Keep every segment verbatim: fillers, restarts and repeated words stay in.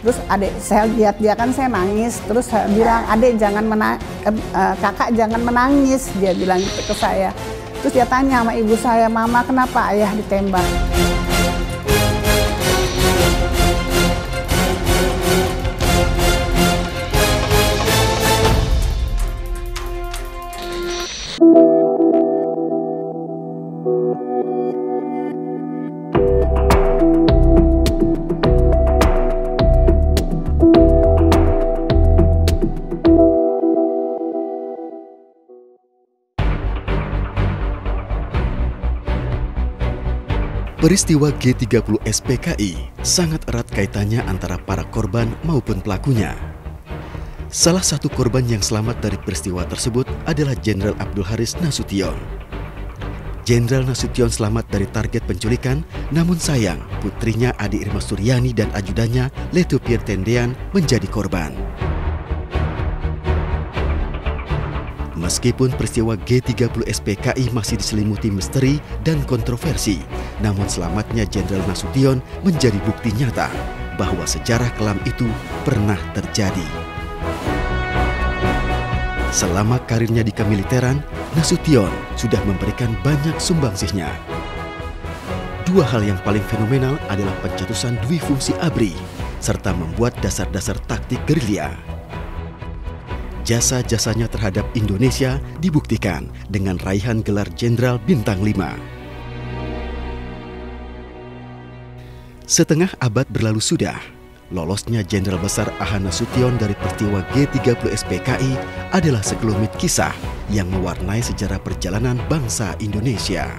Terus adik saya lihat dia kan saya nangis, terus saya bilang adik jangan menangis, eh, eh, kakak jangan menangis, dia bilang gitu ke saya. Terus dia tanya sama ibu saya, mama kenapa ayah ditembak? Peristiwa G tiga puluh S P K I sangat erat kaitannya antara para korban maupun pelakunya. Salah satu korban yang selamat dari peristiwa tersebut adalah Jenderal Abdul Haris Nasution. Jenderal Nasution selamat dari target penculikan, namun sayang putrinya Adi Irma Suryani dan ajudannya Leto Pierre Tendean menjadi korban. Meskipun peristiwa G tiga puluh S P K I masih diselimuti misteri dan kontroversi, namun selamatnya Jenderal Nasution menjadi bukti nyata bahwa sejarah kelam itu pernah terjadi. Selama karirnya di kemiliteran, Nasution sudah memberikan banyak sumbangsihnya. Dua hal yang paling fenomenal adalah pencetusan dwi fungsi A B R I, serta membuat dasar-dasar taktik gerilya. Jasa-jasanya terhadap Indonesia dibuktikan dengan raihan gelar Jenderal Bintang lima. Setengah abad berlalu sudah, lolosnya Jenderal Besar A H Nasution dari peristiwa G tiga puluh S P K I adalah sekelumit kisah yang mewarnai sejarah perjalanan bangsa Indonesia.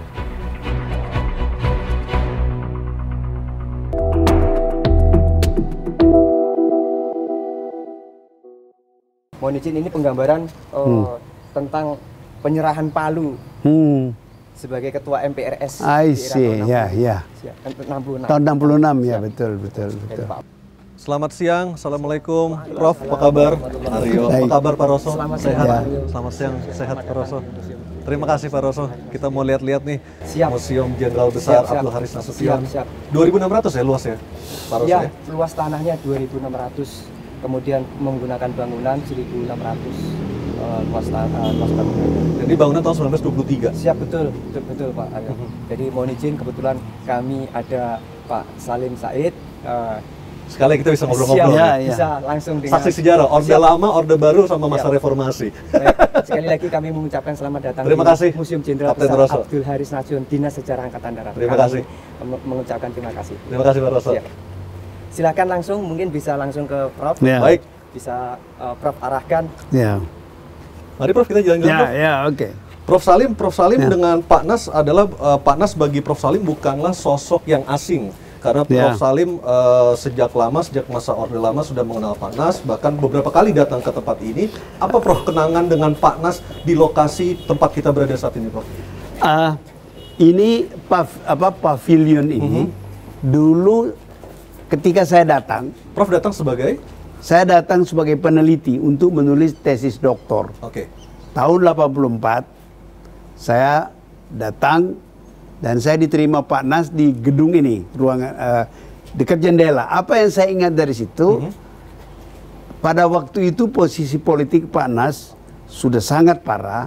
Mohon izin, ini penggambaran uh, hmm. tentang penyerahan Palu hmm. sebagai ketua M P R S. I see, ya, ya. enam puluh enam. Tahun enam puluh enam, ya, betul, betul, betul. Selamat siang, Assalamualaikum, Prof, apa kabar? Aryo, apa kabar Pak Roso? Selamat sehat. Ya. Selamat siang, sehat Pak Roso. Terima kasih Pak Roso. Kita mau lihat-lihat nih siap. Museum Jenderal Besar Abdul Haris Nasution. dua ribu enam ratus ya luas ya, Pak Roso ya? Ya, luas tanahnya dua ribu enam ratus. Kemudian menggunakan bangunan seribu enam ratus uh, luas tanah, luas bangunan. Jadi bangunan tahun seribu sembilan ratus dua puluh tiga. Siap, betul, betul, betul Pak Aryo. Uh -huh. Jadi mohon izin, kebetulan kami ada Pak Salim Said. Uh, Sekali kita bisa ngobrol-ngobrol. Ya, ya. Bisa langsung dengan saksi sejarah, Orde siap. Lama, Orde Baru, sama masa siap. Reformasi. Baik. Sekali lagi kami mengucapkan selamat datang terima di kasih. Museum Jenderal Kapten Besar Roso. Abdul Haris Nasution, Dinas Sejarah Angkatan Darat. Terima kami kasih. Mengucapkan terima kasih. Terima kasih Pak Roso. Siap. Silakan langsung, mungkin bisa langsung ke Prof. Ya. Baik. Bisa uh, Prof arahkan. Ya. Mari Prof, kita jalan-jalan. Ya, Prof. ya, oke. Okay. Prof Salim, Prof Salim ya. Dengan Pak Nas adalah uh, Pak Nas bagi Prof Salim bukanlah sosok yang asing. Karena Prof Ya. Salim uh, sejak lama, sejak masa Orde Lama sudah mengenal Pak Nas, bahkan beberapa kali datang ke tempat ini. Apa Prof kenangan dengan Pak Nas di lokasi tempat kita berada saat ini, Prof? Uh, ini pav, apa pavilion ini mm-hmm. dulu ketika saya datang. Prof datang sebagai? Saya datang sebagai peneliti untuk menulis tesis doktor. Oke. Okay. Tahun delapan puluh empat saya datang dan saya diterima Pak Nas di gedung ini, ruangan uh, dekat jendela. Apa yang saya ingat dari situ? Mm-hmm. Pada waktu itu posisi politik Pak Nas sudah sangat parah.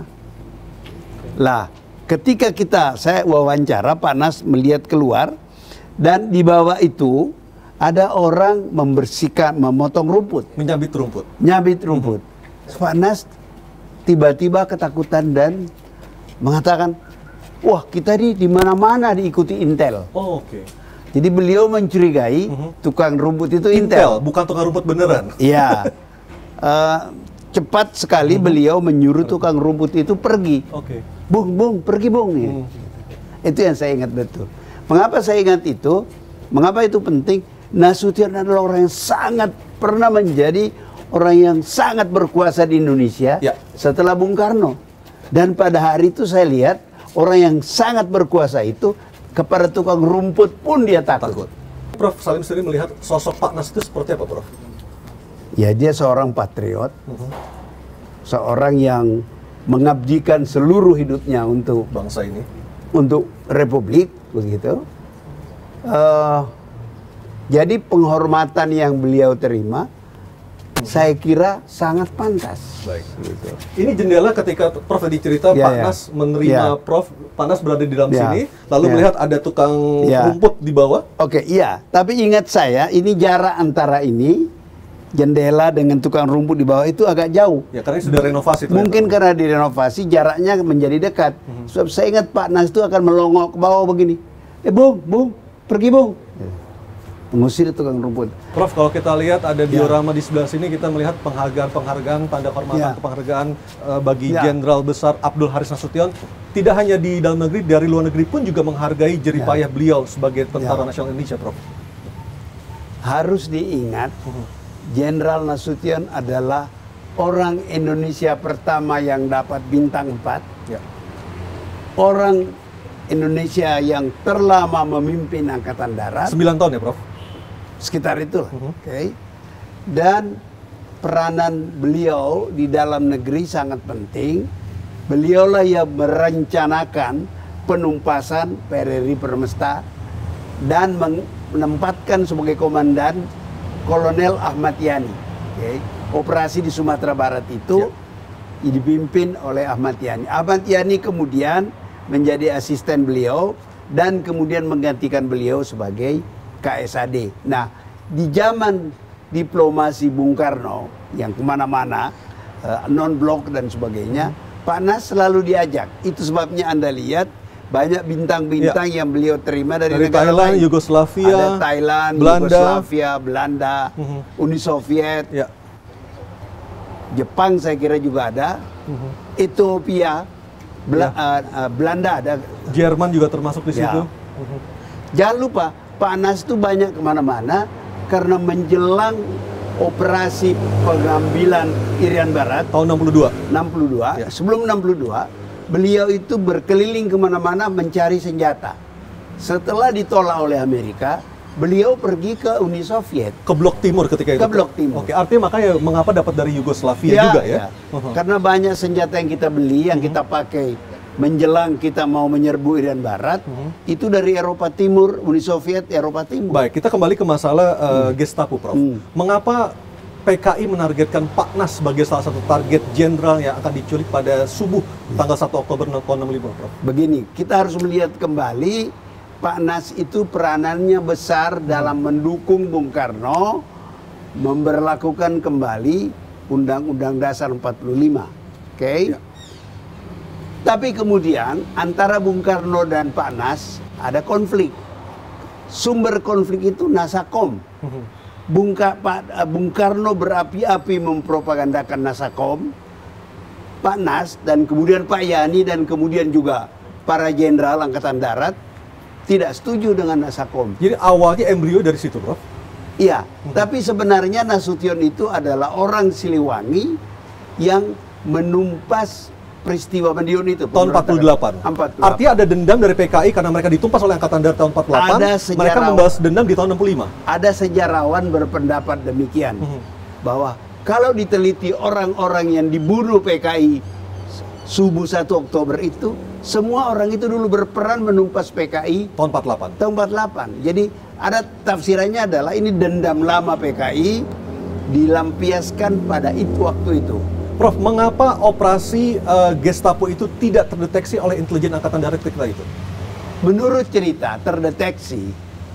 Lah, ketika kita saya wawancara, Pak Nas melihat keluar dan di bawah itu ada orang membersihkan, memotong rumput. Menyabit rumput. Nyabit rumput. Mm-hmm. Pak Nas tiba-tiba ketakutan dan mengatakan, wah kita di di mana-mana diikuti Intel. Oh, oke. Okay. Jadi beliau mencurigai mm-hmm. tukang rumput itu Intel. Intel, bukan tukang rumput beneran. Iya. uh, cepat sekali mm-hmm. beliau menyuruh tukang rumput itu pergi. Oke. Okay. Bung, bung, pergi bung. Mm-hmm. Itu yang saya ingat betul. Mengapa saya ingat itu? Mengapa itu penting? Nasution adalah orang yang sangat pernah menjadi orang yang sangat berkuasa di Indonesia ya. Setelah Bung Karno. Dan pada hari itu saya lihat orang yang sangat berkuasa itu kepada tukang rumput pun dia takut. takut. Prof Salim sendiri melihat sosok Pak Nas itu seperti apa, Prof? Ya dia seorang patriot, uh-huh. seorang yang mengabdikan seluruh hidupnya untuk bangsa ini, untuk Republik, begitu. Uh, Jadi penghormatan yang beliau terima, saya kira sangat pantas. Baik. Gitu. Ini jendela ketika Prof tadi cerita ya, Pak ya. Nas menerima Ya. Prof, Pak Nas berada di dalam Ya. sini, lalu Ya. melihat ada tukang Ya. rumput di bawah. Oke, iya. Tapi ingat saya, ini jarak antara ini, jendela dengan tukang rumput di bawah itu agak jauh. Ya, karena ini sudah renovasi. ternyata. Mungkin karena direnovasi jaraknya menjadi dekat. Mhm. Sebab saya ingat Pak Nas itu akan melongok ke bawah begini. Eh Bung, Bung, pergi Bung. Mengusir tukang rumput. Prof, kalau kita lihat ada Ya. diorama di sebelah sini, kita melihat penghargaan-penghargaan, tanda kehormatan, Ya. penghargaan uh, bagi Ya. Jenderal Besar Abdul Haris Nasution. Tidak hanya di dalam negeri, dari luar negeri pun juga menghargai jeripayah Ya. beliau sebagai Tentara Ya. Nasional Indonesia, Prof. Harus diingat, Jenderal Nasution adalah orang Indonesia pertama yang dapat bintang empat. Ya. Orang Indonesia yang terlama memimpin Angkatan Darat. Sembilan tahun ya, Prof? Sekitar itulah. Mhm. Oke. Dan peranan beliau di dalam negeri sangat penting. Beliaulah yang merencanakan penumpasan P R R I Permesta dan menempatkan sebagai komandan Kolonel Ahmad Yani. Oke. Operasi di Sumatera Barat itu Ya. dipimpin oleh Ahmad Yani. Ahmad Yani kemudian menjadi asisten beliau dan kemudian menggantikan beliau sebagai K S A D. Nah, di zaman diplomasi Bung Karno yang kemana-mana, uh, non-blok dan sebagainya, Pak Nas selalu diajak. Itu sebabnya Anda lihat banyak bintang-bintang yang beliau terima dari, Dari negara Thailand, lain. Yugoslavia, Ada Thailand, Belanda. Yugoslavia, Belanda, Mhm. Uni Soviet, Ya. Jepang saya kira juga ada, Mhm. Ethiopia, Bela- uh, uh, Belanda ada. Jerman juga termasuk di Ya. situ. Jangan lupa, Pak Nas itu banyak kemana-mana karena menjelang operasi pengambilan Irian Barat Tahun enam puluh dua. enam puluh dua, Ya. sebelum enam puluh dua, beliau itu berkeliling kemana-mana mencari senjata. Setelah ditolak oleh Amerika, beliau pergi ke Uni Soviet. Ke blok timur ketika itu. Ke blok timur. Oke, artinya makanya mengapa dapat dari Yugoslavia juga ya? Uh-huh. Karena banyak senjata yang kita beli, yang kita pakai menjelang kita mau menyerbu Irian Barat, itu dari Eropa Timur, Uni Soviet, Eropa Timur. Baik, kita kembali ke masalah uh, Gestapo, Prof. Hmm. Mengapa P K I menargetkan Pak Nas sebagai salah satu target jenderal yang akan diculik pada subuh tanggal satu Oktober tahun enam puluh lima, Prof? Begini, kita harus melihat kembali Pak Nas itu peranannya besar dalam mendukung Bung Karno memberlakukan kembali Undang-Undang Dasar empat puluh lima. Oke? Ya. Tapi kemudian antara Bung Karno dan Pak Nas ada konflik. Sumber konflik itu Nasakom. Bung, Ka, Pak, Bung Karno berapi-api mempropagandakan Nasakom. Pak Nas dan kemudian Pak Yani dan kemudian juga para jenderal Angkatan Darat tidak setuju dengan Nasakom. Jadi awalnya embrio dari situ, Prof? Iya, tapi sebenarnya Nasution itu adalah orang Siliwangi yang menumpas peristiwa Madiun itu. Tahun empat puluh delapan. empat puluh delapan. Artinya ada dendam dari P K I karena mereka ditumpas oleh Angkatan Darat tahun empat puluh delapan. Ada Mereka sejarawan. membalas dendam di tahun enam puluh lima. Ada sejarawan berpendapat demikian, Mhm. bahwa kalau diteliti orang-orang yang dibunuh P K I subuh satu Oktober itu, semua orang itu dulu berperan menumpas P K I Tahun empat puluh delapan. tahun empat puluh delapan. Jadi ada tafsirannya adalah ini dendam lama P K I dilampiaskan pada itu waktu itu. Prof, mengapa operasi uh, Gestapo itu tidak terdeteksi oleh intelijen Angkatan Darat ketika itu? Menurut cerita terdeteksi,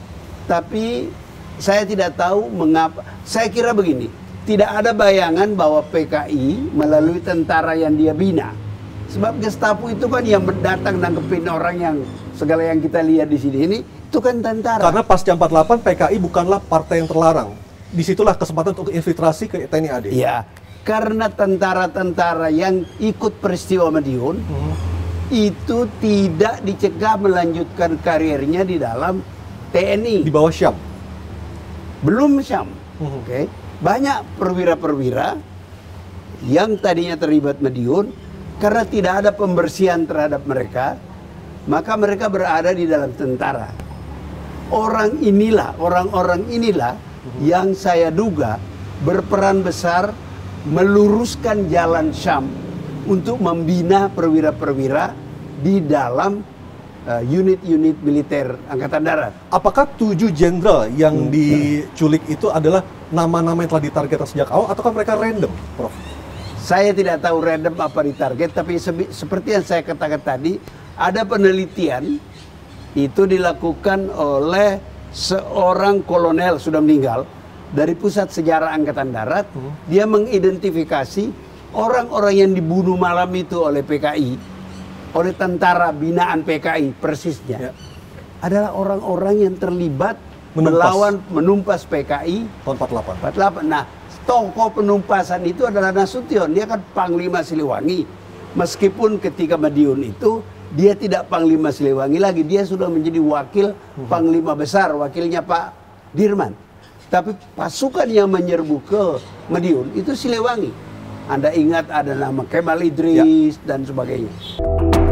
tapi saya tidak tahu mengapa. Saya kira begini, tidak ada bayangan bahwa P K I melalui tentara yang dia bina. Sebab Gestapo itu kan yang datang nangkepin orang yang segala yang kita lihat di sini ini itu kan tentara. Karena pasca empat puluh delapan P K I bukanlah partai yang terlarang. Disitulah kesempatan untuk infiltrasi ke T N I A D. Ya, karena tentara-tentara yang ikut peristiwa Madiun Hmm. itu tidak dicegah melanjutkan karirnya di dalam T N I. Di bawah Syam. Belum Syam. Mhm. Oke. Banyak perwira-perwira yang tadinya terlibat Madiun karena tidak ada pembersihan terhadap mereka, maka mereka berada di dalam tentara. Orang inilah, orang-orang inilah yang saya duga berperan besar meluruskan jalan Syam untuk membina perwira-perwira di dalam unit-unit uh, militer Angkatan Darat. Apakah tujuh jenderal yang hmm. diculik itu adalah nama-nama yang telah ditargetkan sejak awal, ataukah mereka random, Prof? Saya tidak tahu random apa ditarget, tapi seperti yang saya katakan tadi, ada penelitian itu dilakukan oleh seorang kolonel sudah meninggal dari Pusat Sejarah Angkatan Darat. Hmm. Dia mengidentifikasi orang-orang yang dibunuh malam itu oleh P K I, oleh tentara binaan P K I persisnya, ya, adalah orang-orang yang terlibat menumpas. melawan menumpas P K I tahun empat puluh delapan. empat puluh delapan. Nah, tokoh penumpasan itu adalah Nasution. Dia kan Panglima Siliwangi. Meskipun ketika Madiun itu dia tidak Panglima Siliwangi lagi, dia sudah menjadi wakil Panglima Besar, wakilnya Pak Dirman. Tapi pasukan yang menyerbu ke Madiun itu Siliwangi. Anda ingat ada nama Kemal Idris, ya, dan sebagainya.